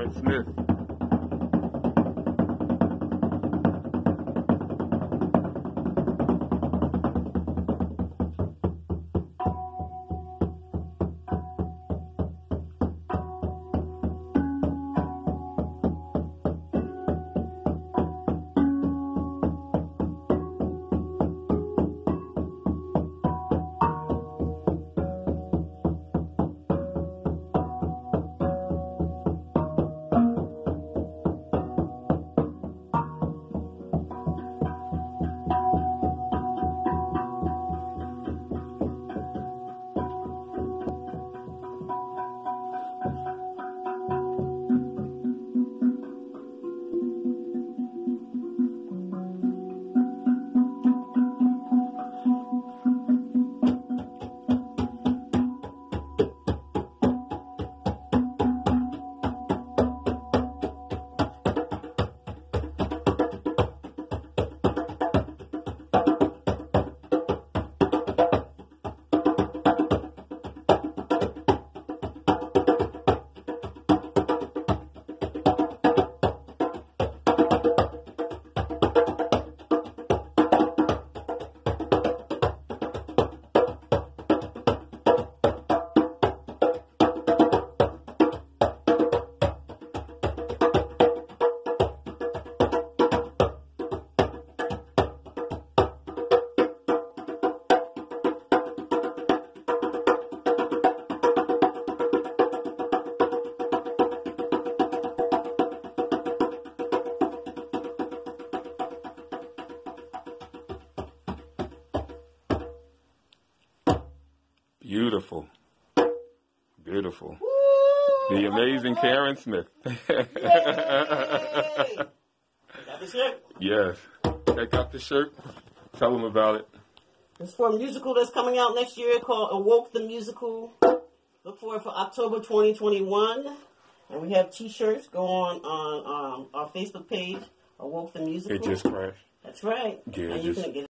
Karen Smith. Beautiful. Beautiful. Woo! The amazing Karen Smith. Yay! Got the shirt? Yes. Check out the shirt. Tell them about it. It's for a musical that's coming out next year called Awoke the Musical. Look for it for October 2021. And we have t-shirts. Go on our Facebook page, Awoke the Musical. It just crashed. That's right. Yeah, and you can get